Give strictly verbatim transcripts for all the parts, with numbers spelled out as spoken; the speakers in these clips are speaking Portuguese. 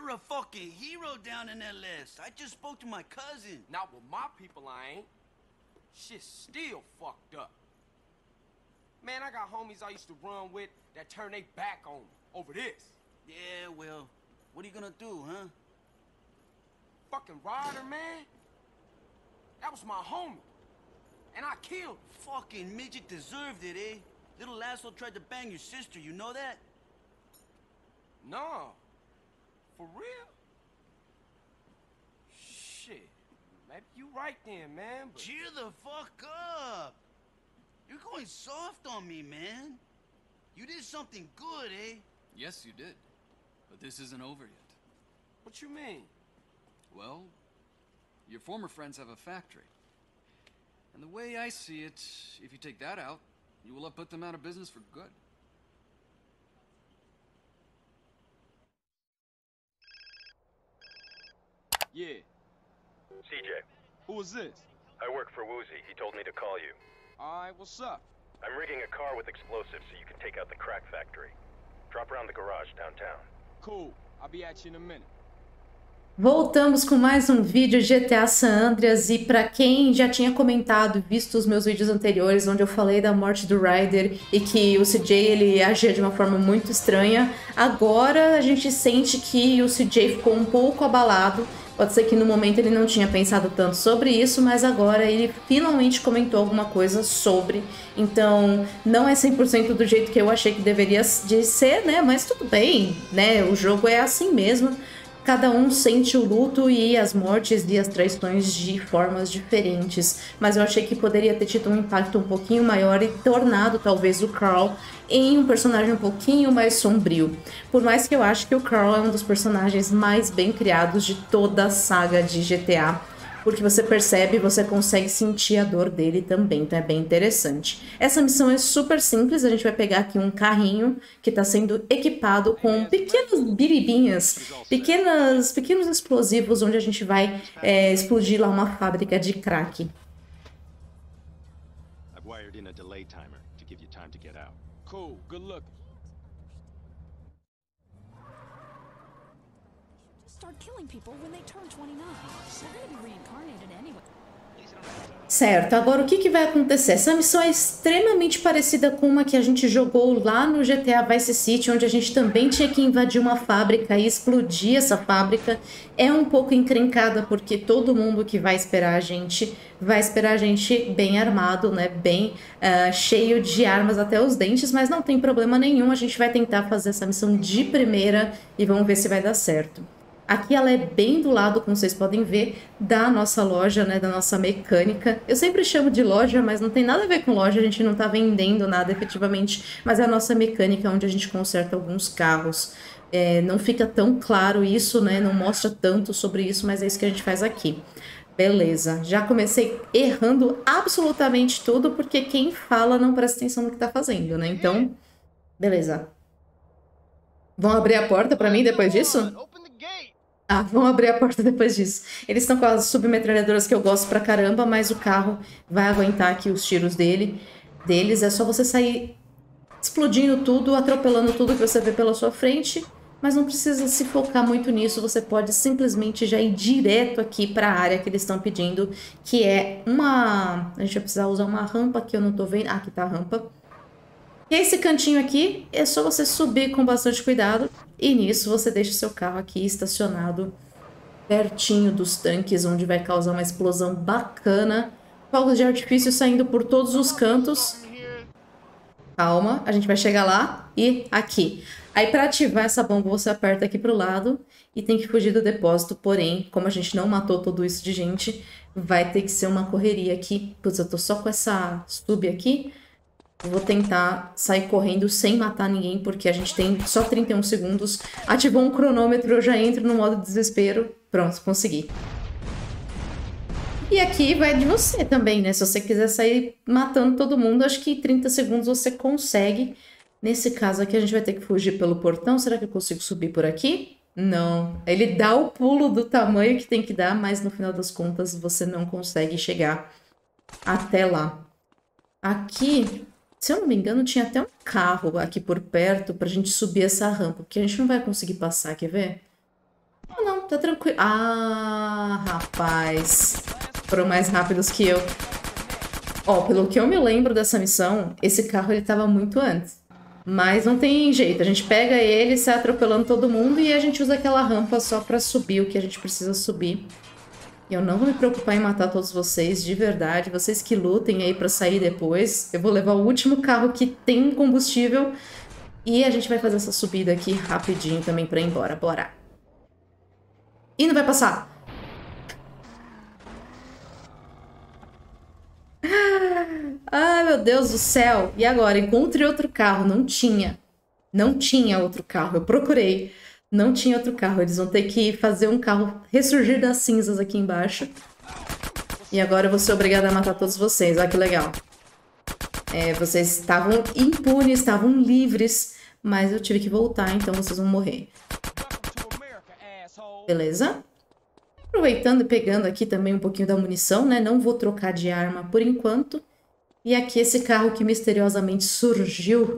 You're a fucking hero down in that list. I just spoke to my cousin. Not with my people, I ain't. Shit's still fucked up. Man, I got homies I used to run with that turn their back on me over this. Yeah, well, what are you gonna do, huh? Fucking Ryder, man. That was my homie. And I killed him. Fucking midget deserved it, eh? Little asshole tried to bang your sister, you know that? No. For real? Shit. Maybe you right then, man, but... Cheer the fuck up! You're going soft on me, man. You did something good, eh? Yes, you did. But this isn't over yet. What you mean? Well, your former friends have a factory. And the way I see it, if you take that out, you will have put them out of business for good. Yeah. C J. Who is this? I work for Woozie. He told me to call you. Alright, what's up? I'm rigging a car with explosives so you can take out the crack factory. Drop around the garage downtown. Cool. I'll be at you in a minute. Voltamos com mais um vídeo de G T A San Andreas, e para quem já tinha comentado, visto os meus vídeos anteriores onde eu falei da morte do Ryder e que o C J ele agia de uma forma muito estranha, agora a gente sente que o C J ficou um pouco abalado. Pode ser que no momento ele não tinha pensado tanto sobre isso, mas agora ele finalmente comentou alguma coisa sobre. Então, não é cem por cento do jeito que eu achei que deveria de ser, né? Mas tudo bem, né? O jogo é assim mesmo. Cada um sente o luto e as mortes e as traições de formas diferentes. Mas eu achei que poderia ter tido um impacto um pouquinho maior e tornado talvez o Carl em um personagem um pouquinho mais sombrio. Por mais que eu acho que o Carl é um dos personagens mais bem criados de toda a saga de G T A. Porque você percebe, você consegue sentir a dor dele também, então é bem interessante. Essa missão é super simples, a gente vai pegar aqui um carrinho que está sendo equipado com pequenas biribinhas, pequenas, pequenos explosivos, onde a gente vai é, explodir lá uma fábrica de crack. I've wired in a delay timer to give you time to get out. Cool, good luck. Start killing people when they turn twenty-nine. They're gonna be reincarnated anyway. Certo, agora o que, que vai acontecer? Essa missão é extremamente parecida com uma que a gente jogou lá no G T A Vice City, onde a gente também tinha que invadir uma fábrica e explodir essa fábrica. É um pouco encrencada, porque todo mundo que vai esperar a gente, vai esperar a gente bem armado, né? Bem uh, cheio de armas até os dentes, mas não tem problema nenhum, a gente vai tentar fazer essa missão de primeira e vamos ver se vai dar certo. Aqui ela é bem do lado, como vocês podem ver, da nossa loja, né, da nossa mecânica. Eu sempre chamo de loja, mas não tem nada a ver com loja, a gente não tá vendendo nada efetivamente, mas é a nossa mecânica onde a gente conserta alguns carros. É, não fica tão claro isso, né, não mostra tanto sobre isso, mas é isso que a gente faz aqui. Beleza, já comecei errando absolutamente tudo, porque quem fala não presta atenção no que tá fazendo, né, então, beleza. Vão abrir a porta pra mim depois disso? Ah, vão abrir a porta depois disso. Eles estão com as submetralhadoras que eu gosto pra caramba, mas o carro vai aguentar aqui os tiros dele, deles. É só você sair explodindo tudo, atropelando tudo que você vê pela sua frente, mas não precisa se focar muito nisso. Você pode simplesmente já ir direto aqui pra área que eles estão pedindo, que é uma... A gente vai precisar usar uma rampa que eu não tô vendo. Ah, aqui tá a rampa. E esse cantinho aqui é só você subir com bastante cuidado. E nisso você deixa o seu carro aqui estacionado pertinho dos tanques, onde vai causar uma explosão bacana. Fogos de artifício saindo por todos os cantos. Calma, a gente vai chegar lá e aqui. Aí para ativar essa bomba você aperta aqui pro lado e tem que fugir do depósito. Porém, como a gente não matou tudo isso de gente, vai ter que ser uma correria aqui. Putz, eu tô só com essa sub aqui. Eu vou tentar sair correndo sem matar ninguém, porque a gente tem só trinta e um segundos. Ativou um cronômetro, eu já entro no modo desespero. Pronto, consegui. E aqui vai de você também, né? Se você quiser sair matando todo mundo, acho que trinta segundos você consegue. Nesse caso aqui, a gente vai ter que fugir pelo portão. Será que eu consigo subir por aqui? Não. Ele dá o pulo do tamanho que tem que dar, mas no final das contas você não consegue chegar até lá. Aqui... Se eu não me engano, tinha até um carro aqui por perto pra gente subir essa rampa, porque a gente não vai conseguir passar, quer ver? não, tá tranquilo. Ah, rapaz. Foram mais rápidos que eu. Ó, pelo que eu me lembro dessa missão, esse carro ele tava muito antes. Mas não tem jeito, a gente pega ele, sai atropelando todo mundo e a gente usa aquela rampa só pra subir o que a gente precisa subir. E eu não vou me preocupar em matar todos vocês, de verdade. Vocês que lutem aí pra sair depois. Eu vou levar o último carro que tem combustível. E a gente vai fazer essa subida aqui rapidinho também pra ir embora. Bora. Ih, não vai passar. Ai, meu Deus do céu. E agora? Encontrei outro carro. Não tinha. Não tinha outro carro. Eu procurei. Não tinha outro carro. Eles vão ter que fazer um carro ressurgir das cinzas aqui embaixo. E agora eu vou ser obrigada a matar todos vocês. Olha que legal. É, vocês estavam impunes, estavam livres. Mas eu tive que voltar, então vocês vão morrer. Beleza? Aproveitando e pegando aqui também um pouquinho da munição, né? Não vou trocar de arma por enquanto. E aqui esse carro que misteriosamente surgiu.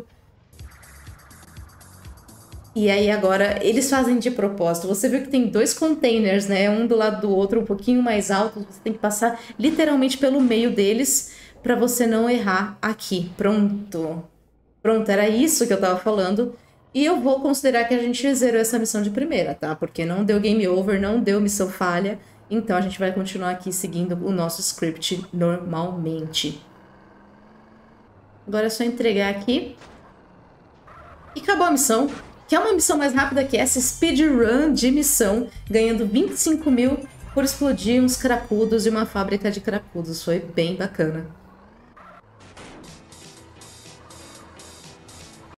E aí agora eles fazem de propósito. Você viu que tem dois containers, né? Um do lado do outro, um pouquinho mais alto. Você tem que passar literalmente pelo meio deles para você não errar aqui. Pronto. Pronto, era isso que eu tava falando. E eu vou considerar que a gente zerou essa missão de primeira, tá? Porque não deu game over, não deu missão falha. Então a gente vai continuar aqui seguindo o nosso script normalmente. Agora é só entregar aqui. E acabou a missão. Que é uma missão mais rápida que essa, speedrun de missão, ganhando vinte e cinco mil por explodir uns cracudos e uma fábrica de cracudos. Foi bem bacana.